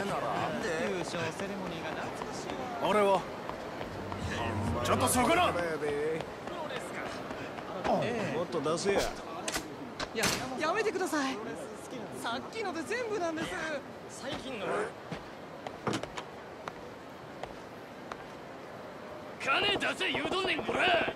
優勝セレモニーが懐かしいわ。 俺はちょっとそこな。 もっと出せや。 やめてください。さっきので全部なんです。 最近の金出せ言うとんねんこら。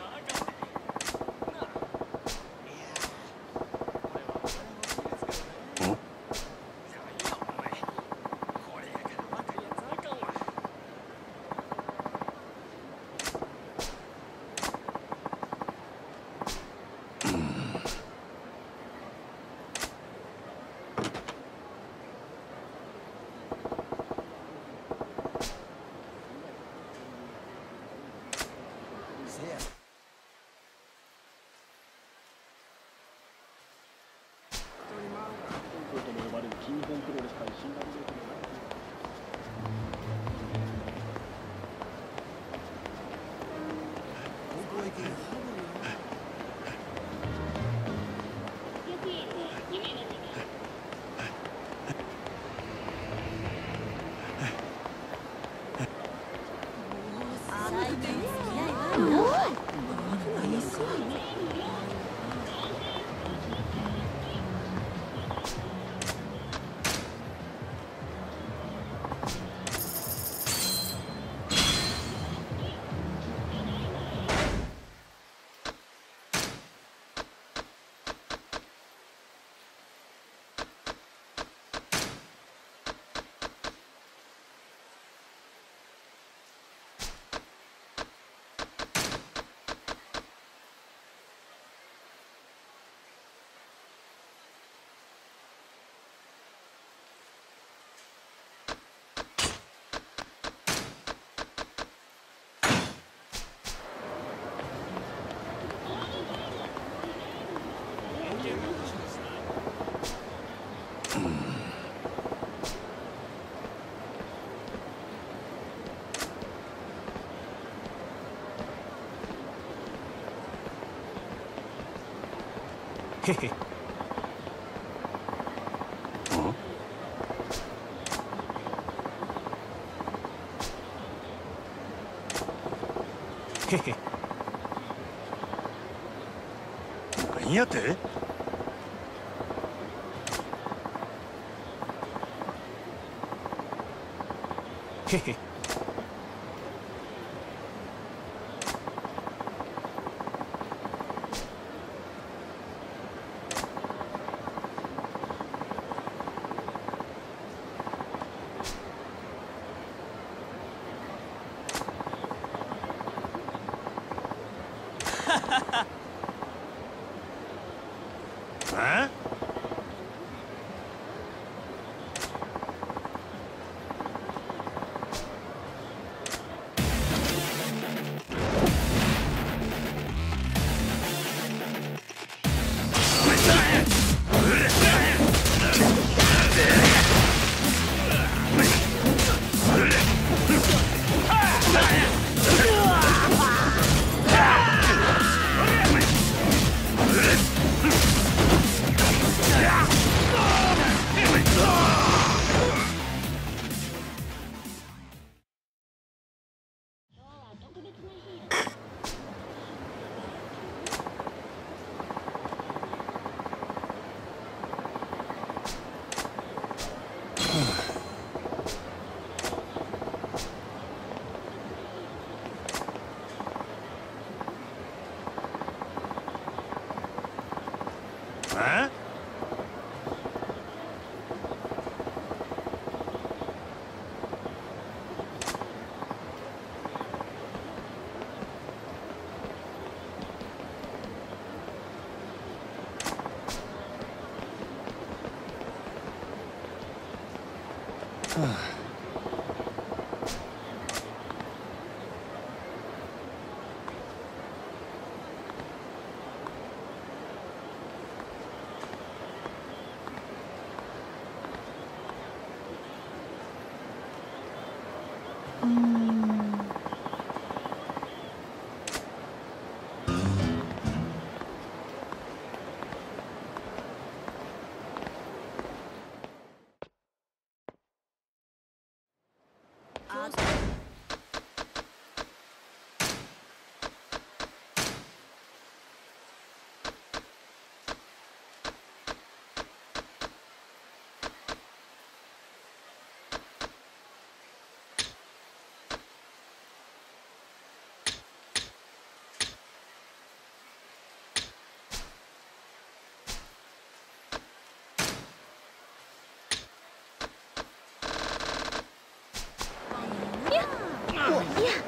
へへ。へへ。何やって？へへ。あ？あ？はあ。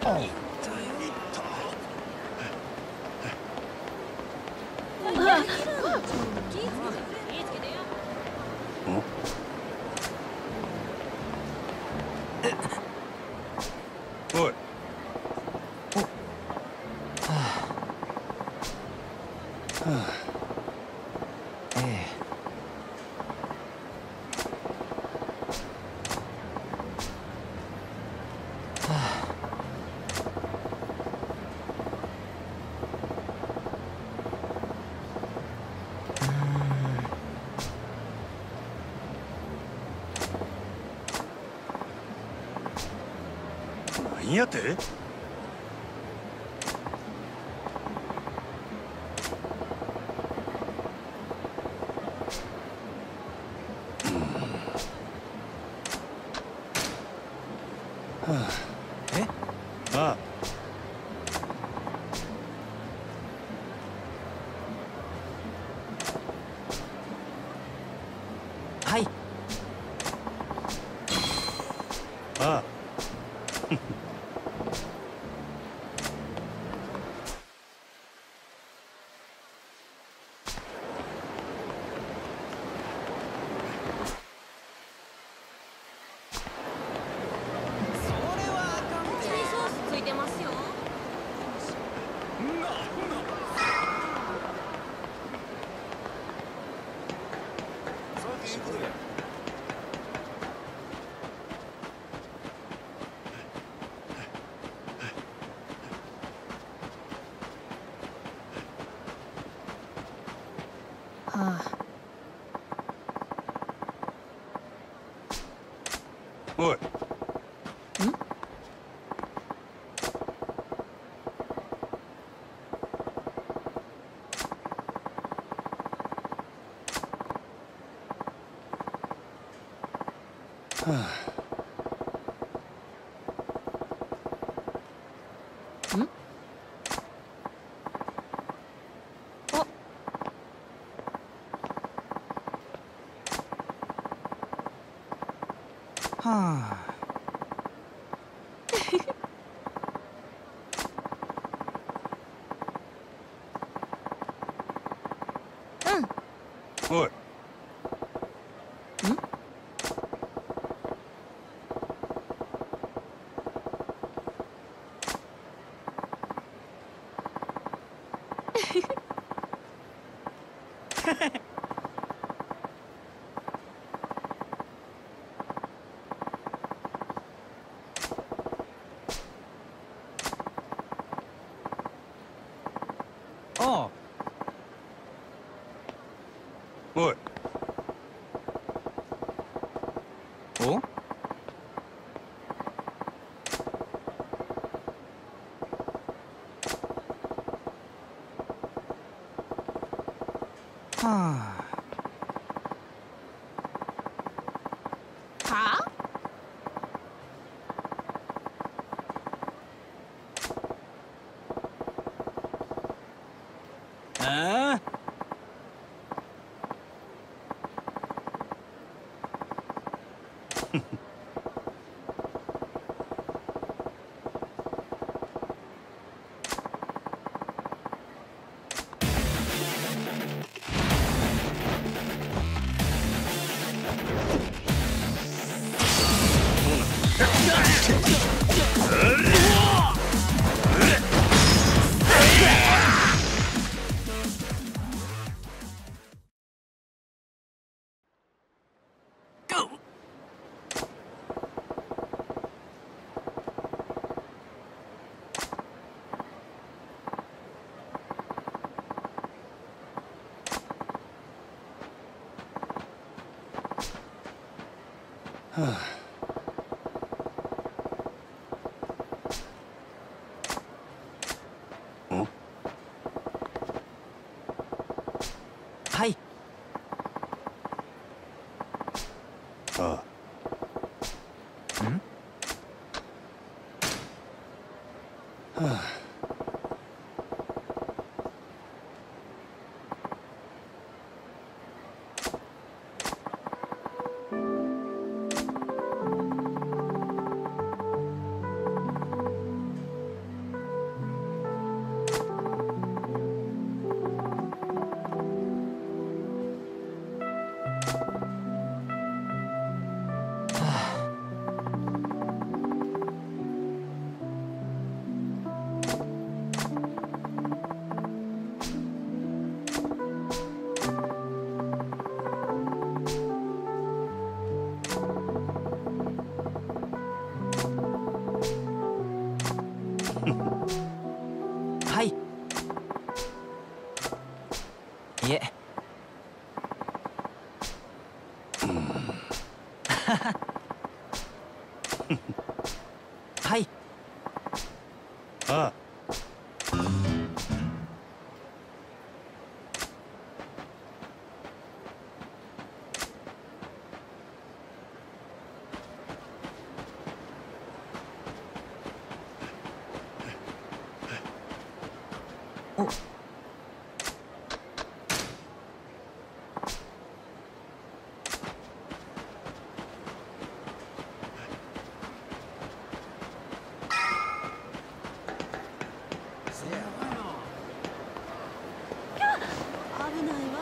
おい。何やて？ え？ ああ。 はい。 ああ。 チリソースついてますよ。はあ。 おい。はあ。 はあ。 おい。 ああ。 おい。 お？はあ。 はあ？ ああ。 はあ。ん？ はい。 ああ。 ん？ はあ。 はい。 あお。 危ないわ。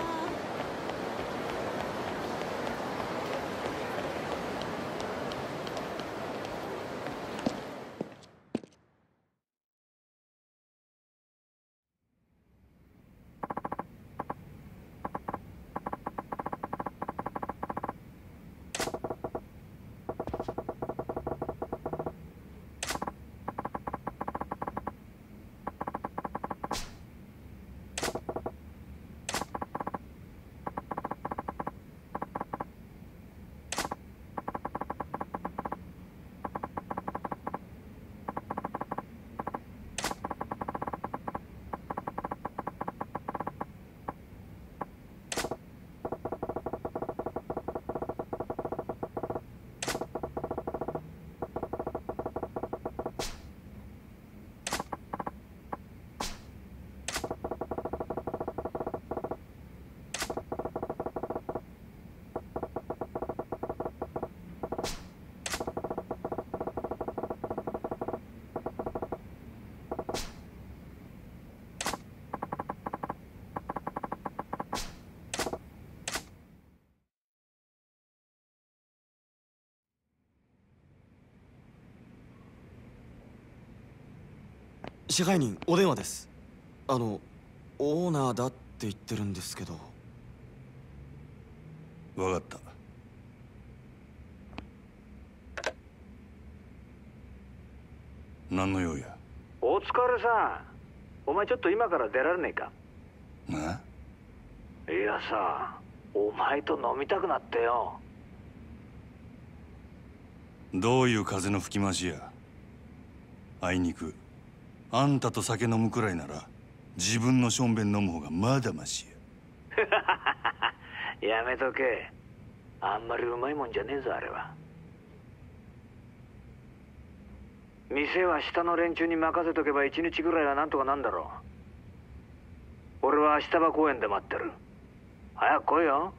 支配人お電話です。オーナーだって言ってるんですけど。 分かった。何の用や。 お疲れさん。お前ちょっと今から出られねえか。 な。 いやさ、お前と飲みたくなってよ。 どういう風の吹き回しや。あいにくあんたと酒飲むくらいなら自分のしょんべん飲む方がまだましや。やめとけ。あんまりうまいもんじゃねえぞあれは。店は下の連中に任せとけば1日ぐらいはなんとかなんだろう。俺は明日葉公園で待ってる。早く来いよ。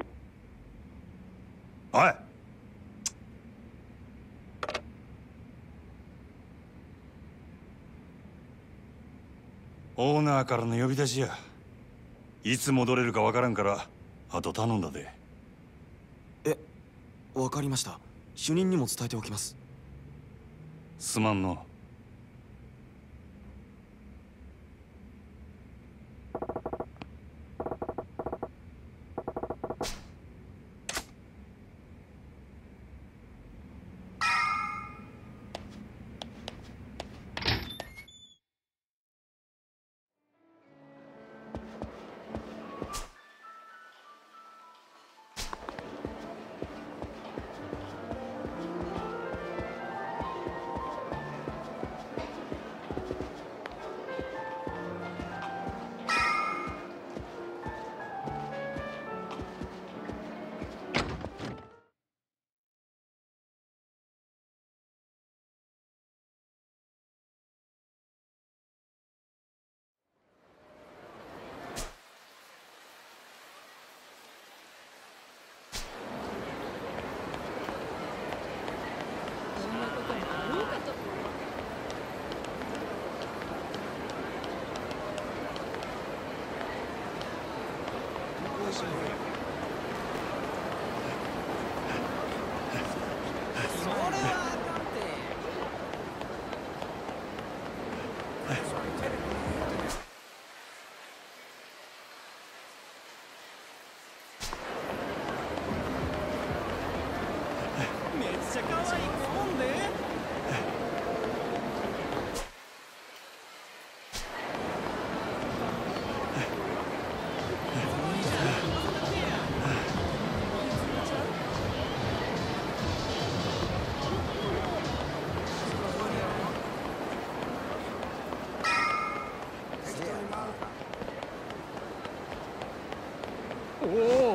おい。オーナーからの呼び出しや。いつ戻れるかわからんからあと頼んだで。 わかりました。主任にも伝えておきます。 すまんの。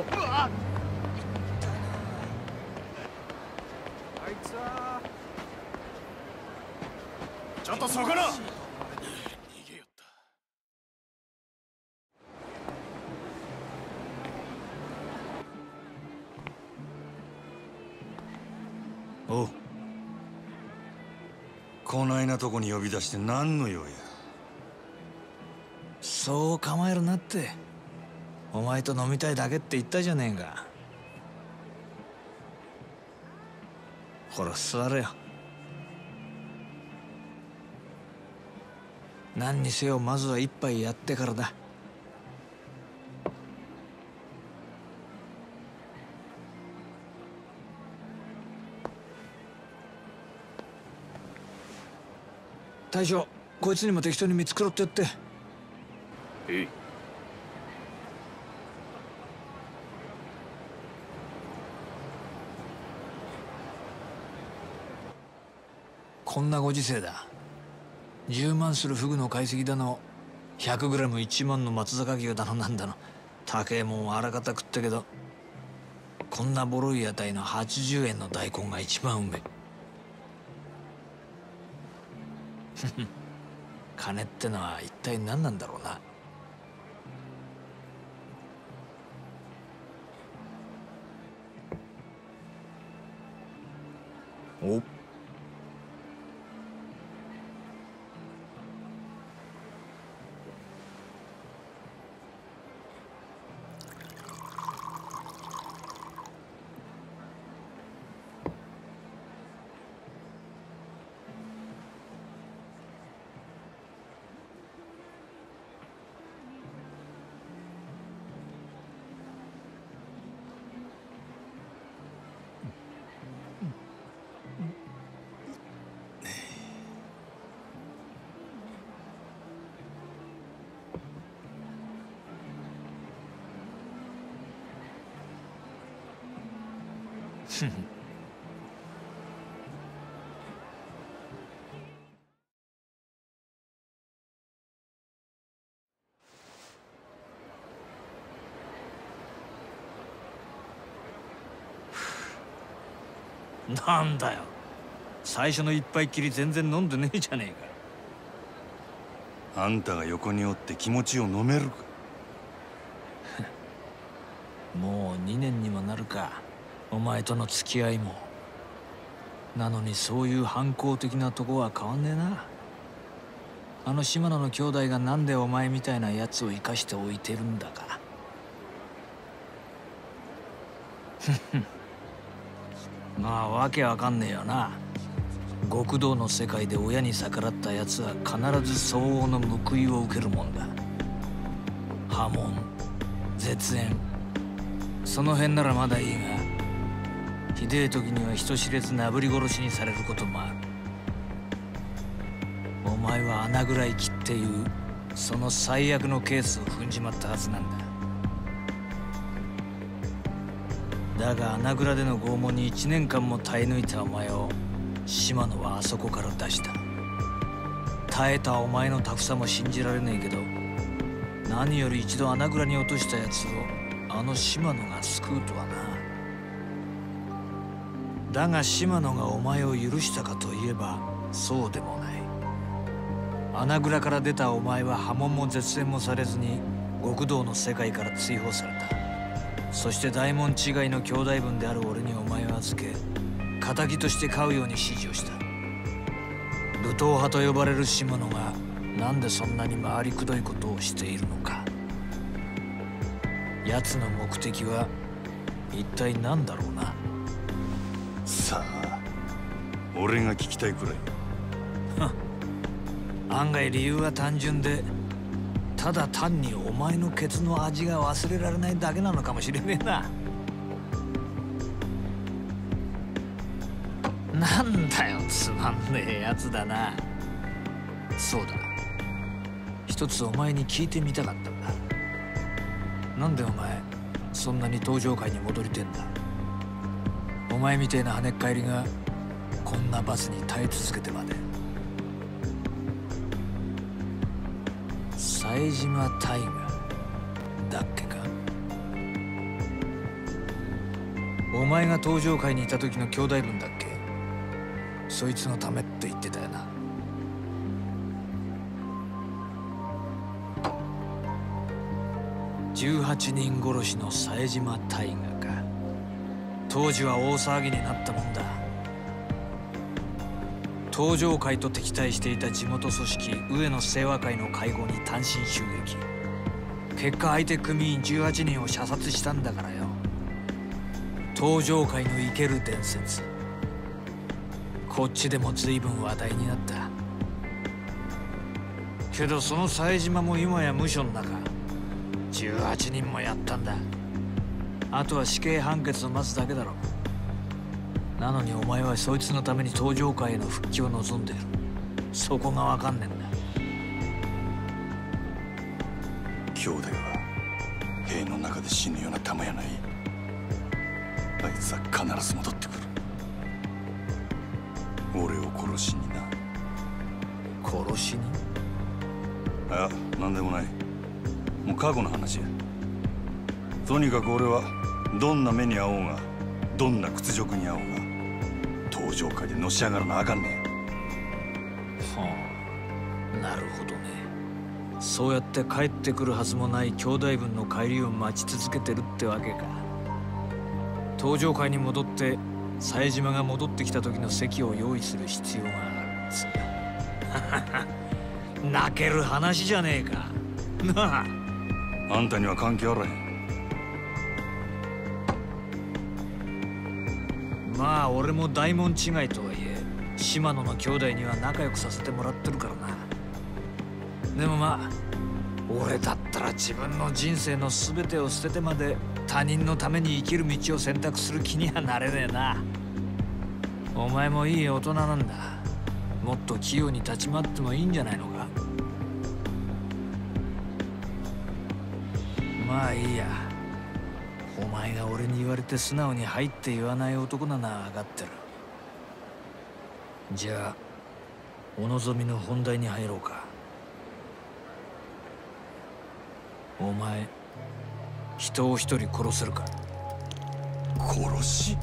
ちょっとそこら。おう。こないなとこに呼び出して何の用や。 そう構えるなって。お前と飲みたいだけって言ったじゃねえか。ほら座れよ。何にせよまずは一杯やってからだ。大将、こいつにも適当に見繕ってやって。 えい。 こんなご時世だ。10万するフグの解析だの、100グラム1万の松坂牛だのなんだの、高えもんはあらかた食ったけど、こんなボロい屋台の80円の大根が一番うめえ。金ってのは一体何なんだろうな。おっ。なんだよ、最初の一杯きり全然飲んでねえじゃねえか。 あんたが横におって気持ちを飲めるか。 もう2年にもなるか、お前との付き合いも。なのにそういう反抗的なとこは変わんねえな。あの島野の兄弟がなんでお前みたいなやつを生かしておいてるんだか。まあわけわかんねえよな。極道の世界で親に逆らったやつは必ず相応の報いを受けるもんだ。破門、絶縁、その辺ならまだいいが、ひでえ時には人知れずなぶり殺しにされることもある。お前は穴蔵行きっていうその最悪のケースを踏んじまったはずなんだ。だが穴蔵での拷問に1年間も耐え抜いたお前を島野はあそこから出した。耐えたお前のタフさも信じられねえけど、何より一度穴蔵に落としたやつをあの島野が救うとはな。だが島野がお前を許したかといえばそうでもない。穴蔵から出たお前は破門も絶縁もされずに極道の世界から追放された。そして大門違いの兄弟分である俺にお前を預け、仇として飼うように指示をした。武闘派と呼ばれる島野がなんでそんなに回りくどいことをしているのか。奴の目的は一体何だろうな。 さあ、俺が聞きたいくらい。 案外理由は単純で、ただ単にお前のケツの味が忘れられないだけなのかもしれねえな。なんだよ、つまんねえやつだな。そうだ、一つお前に聞いてみたかったんだ。なんでお前そんなに登場界に戻りてんだ。お前みてえな跳ねっ返りがこんな罰に耐え続けてまで。冴島大河だっけか。 お前が登場会にいた時の兄弟分だっけ？そいつのためって言ってたよな。18人殺しの冴島大河か。当時は大騒ぎになったもんだ。登場会と敵対していた地元組織上野清和会の会合に単身襲撃。結果相手組員18人を射殺したんだからよ。登場会の生ける伝説、こっちでも随分話題になった。けどその冴島も今や無所の中。18人もやったんだ。あとは死刑判決を待つだけだろ。なのにお前はそいつのために登場会への復帰を望んでいる。そこが分かんねえんだ。 兄弟は塀の中で死ぬような玉やない。あいつは必ず戻ってくる。俺を殺しにな。 殺しに？ あ、なんでもない。もう過去の話や。とにかく俺はどんな目に遭おうが、どんな屈辱に遭おうが、登場会でのし上がらなあかんねん。 はあ、なるほどね。そうやって帰ってくるはずもない兄弟分の帰りを待ち続けてるってわけか。登場会に戻って冴島が戻ってきた時の席を用意する必要があるっつう。泣ける話じゃねえか。なあ。 あんたには関係あらへん。 まあ俺も大門違いとはいえ島野の兄弟には仲良くさせてもらってるからな。でもまあ俺だったら自分の人生の全てを捨ててまで他人のために生きる道を選択する気にはなれねえな。お前もいい大人なんだ。もっと器用に立ち回ってもいいんじゃないのか。まあいいや。お前が俺に言われて素直に入って言わない男なのは分かってる。じゃあお望みの本題に入ろうか。お前人を一人殺せるか？ 殺し？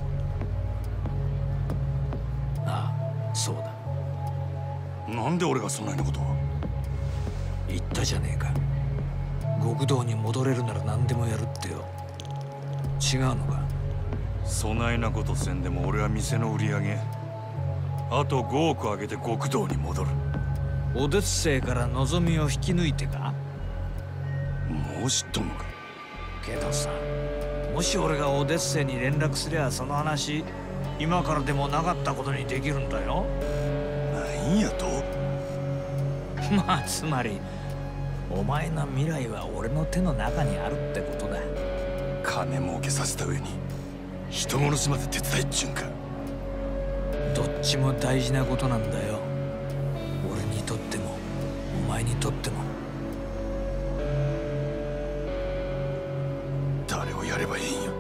ああ、そうだ。 なんで俺がそんなようなことを？ 言ったじゃねえか。極道に戻れるなら何でもやるってよ。違うのか？ そないなことせんでも俺は店の売り上げあと5億上げて極道に戻る。 オデッセイから望みを引き抜いてか？ もう知っとんのか？ けどさ、もし俺がオデッセイに連絡すりゃその話今からでもなかったことにできるんだよ。 なんやと？ まあつまりお前の未来は俺の手の中にあるってことだ。 金儲けさせた上に人殺しまで手伝いっちゅうんか？ どっちも大事なことなんだよ。俺にとってもお前にとっても。 誰をやればいいんや？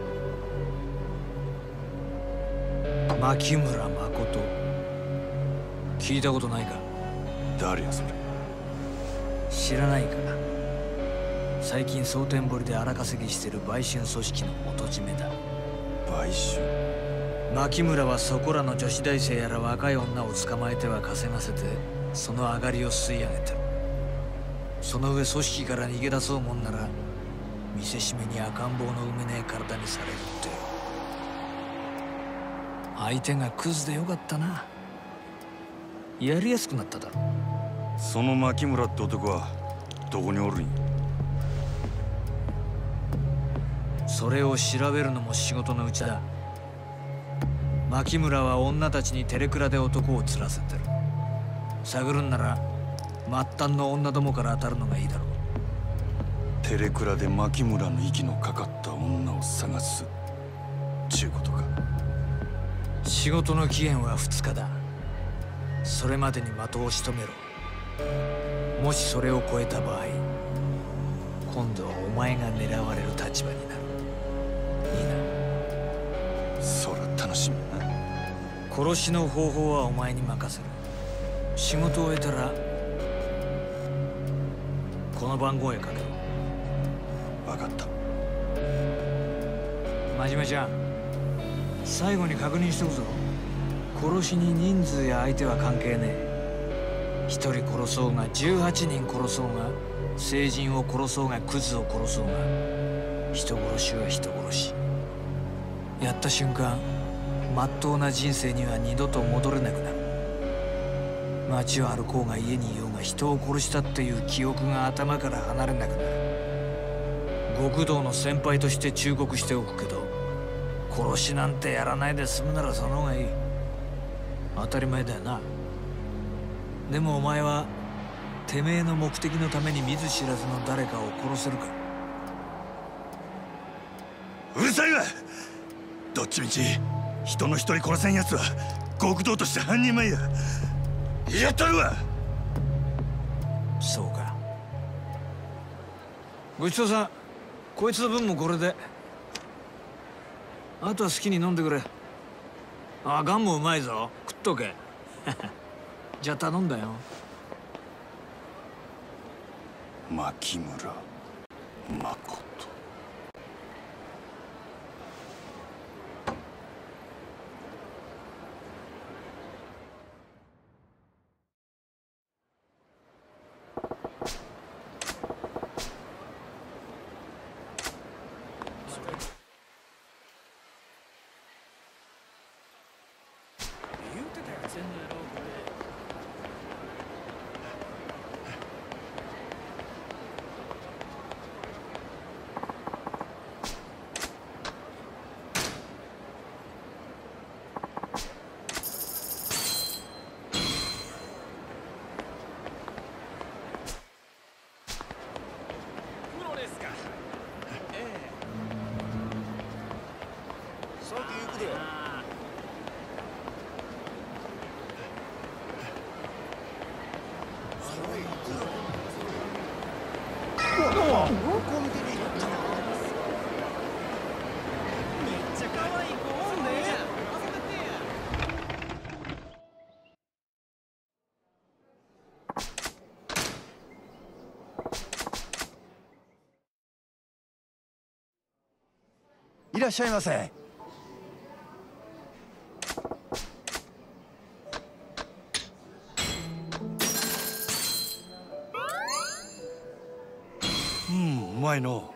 牧村誠、聞いたことないか？ 誰やそれ？ 知らないか？最近蒼天堀で荒稼ぎしてる売春組織の元締めだ。 買収？ 牧村はそこらの女子大生やら若い女を捕まえては稼がせてその上がりを吸い上げてる。その上組織から逃げ出そうもんなら見せしめに赤ん坊の産めねえ体にされるって。相手がクズでよかったな。やりやすくなっただろ。 その牧村って男はどこにおるんや？ それを調べるのも仕事のうちだ。牧村は女たちにテレクラで男を釣らせてる。探るんなら末端の女どもから当たるのがいいだろう。 テレクラで牧村の息のかかった女を探すちゅうことか？ 仕事の期限は2日だ。それまでに的を仕留めろ。もしそれを超えた場合、今度はお前が狙われる立場になる。いいな？ そら楽しみな。 殺しの方法はお前に任せる。仕事を終えたらこの番号へかけろ。 分かった。 真面目ちゃん、 最後に確認しておくぞ。殺しに人数や相手は関係ねえ。一人殺そうが18人殺そうが、成人を殺そうがクズを殺そうが、人殺しは人殺し。やった瞬間、まっとうな人生には二度と戻れなくなる。街を歩こうが家にいようが、人を殺したっていう記憶が頭から離れなくなる。極道の先輩として忠告しておくけど、殺しなんてやらないで済むならその方がいい。当たり前だよな。でもお前はてめえの目的のために見ず知らずの誰かを殺せるか。 うるさいわ。どっちみち人の一人殺せんやつは極道として半人前や。やったるわ。 そうか。ごちそうさん。こいつの分もこれで。あとは好きに飲んでくれ。あ、ガンもうまいぞ。食っとけ。じゃあ頼んだよ。 牧村誠。 いらっしゃいませ。 うまいの。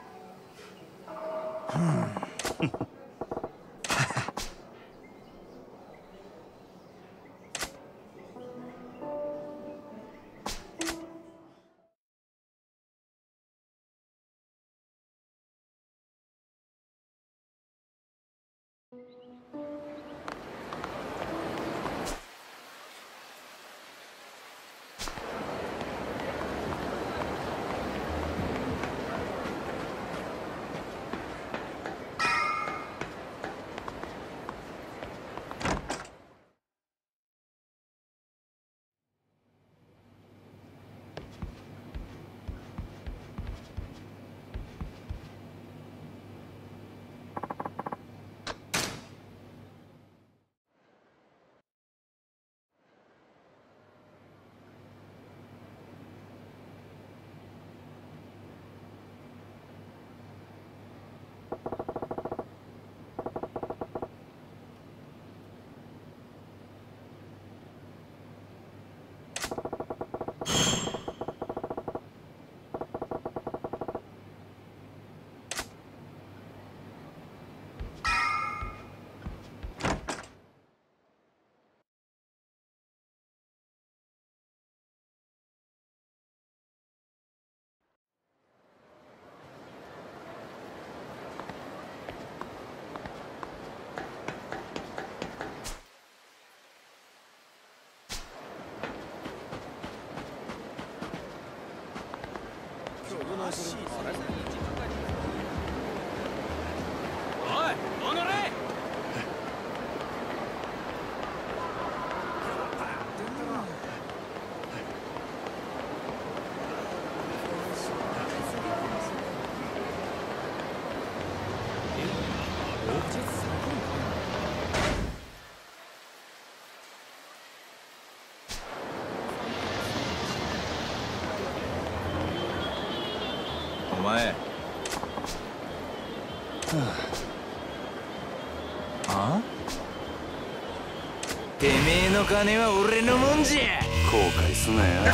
お前、 てめえの金は俺のもんじゃ。 後悔すなや。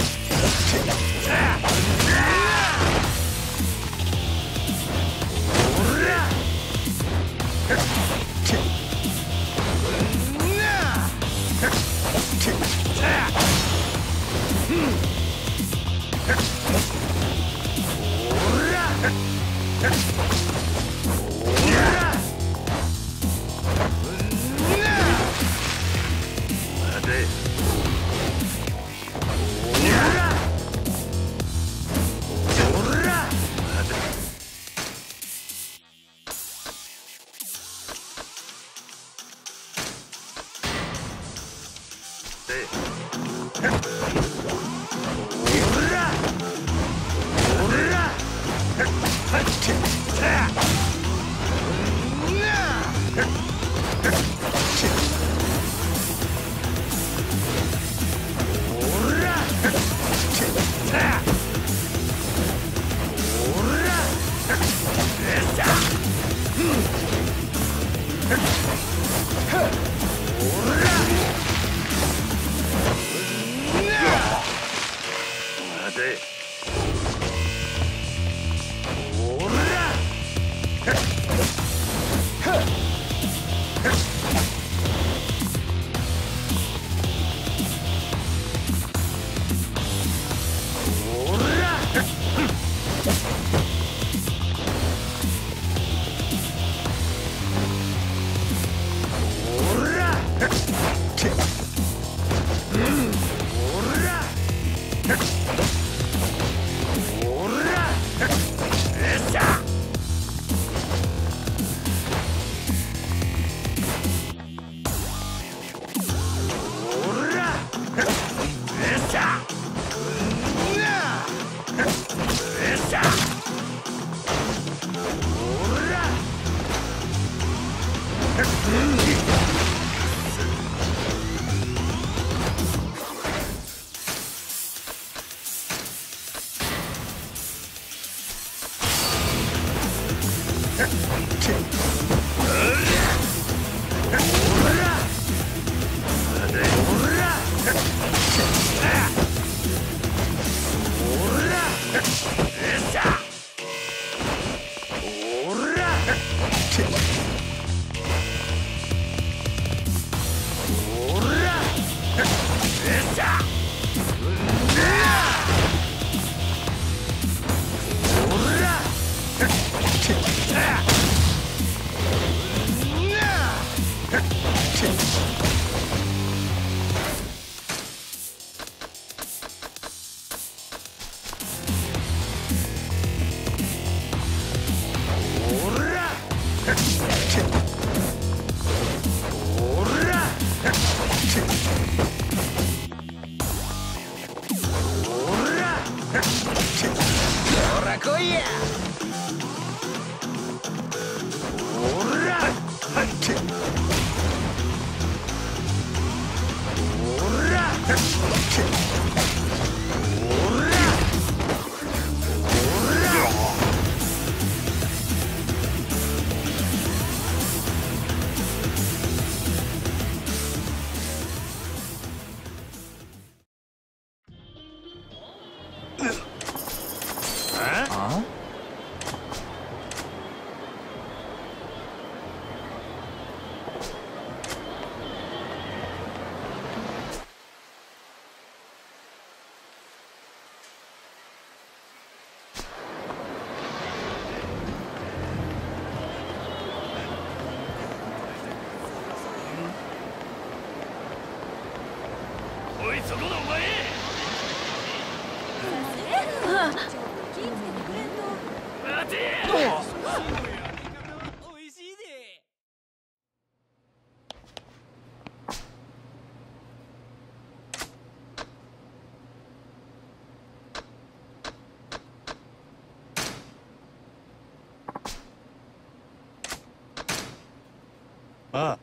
ああ。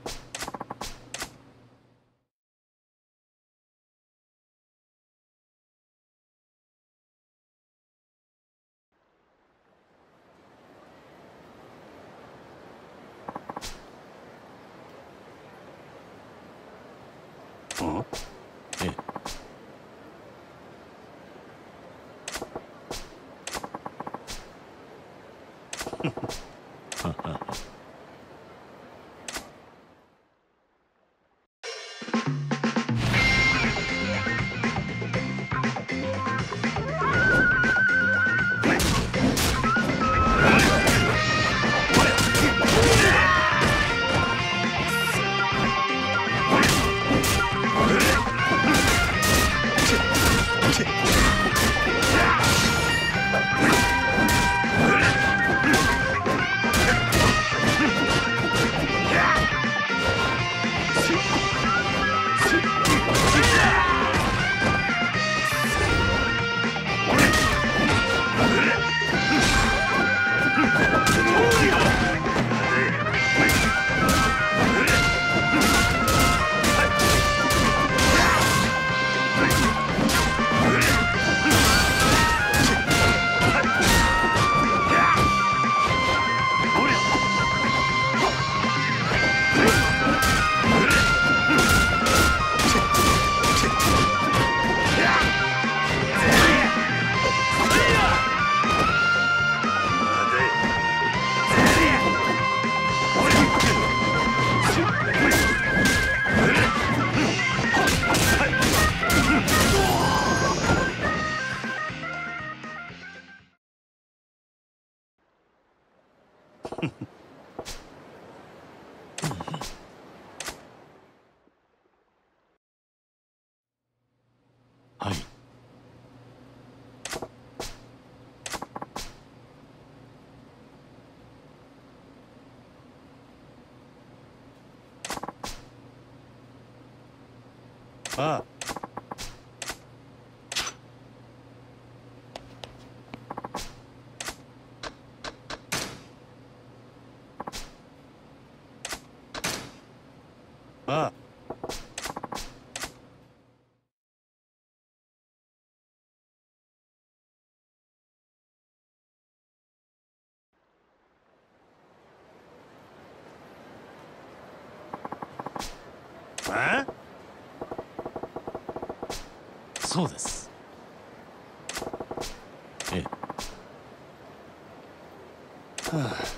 ああ。ああ。あ？ そうです。ええ。はあ。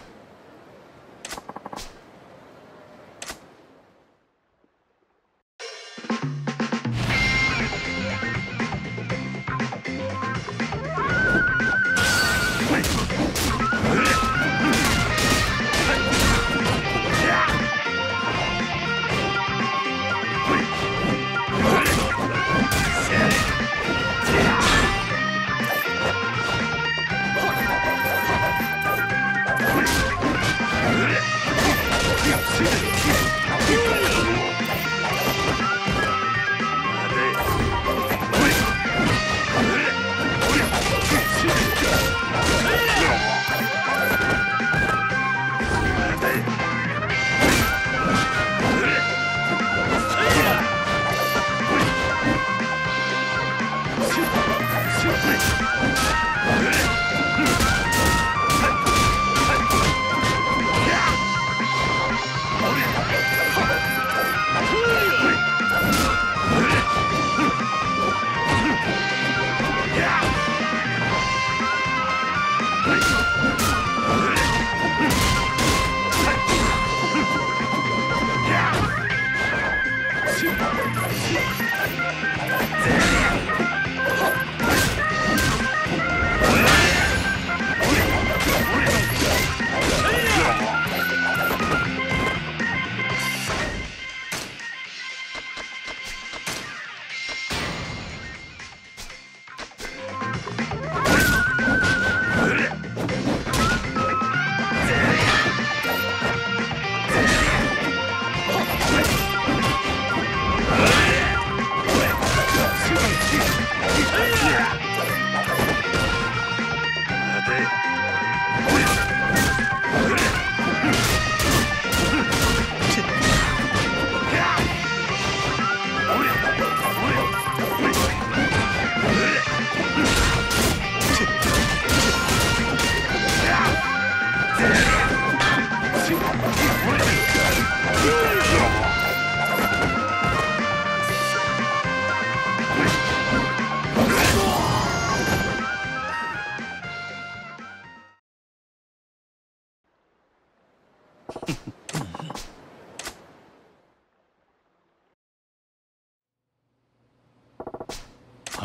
はい。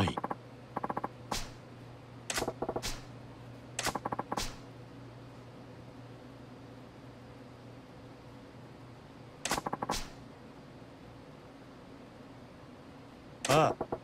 ああ。